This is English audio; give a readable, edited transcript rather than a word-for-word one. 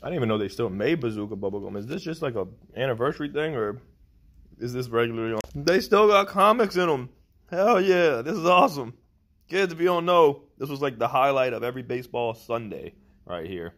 I didn't even know they still made Bazooka bubblegum. Is this just like a anniversary thing, or is this regularly on? They still got comics in them. Hell yeah, this is awesome. Kids, if you don't know, this was like the highlight of every baseball Sunday right here.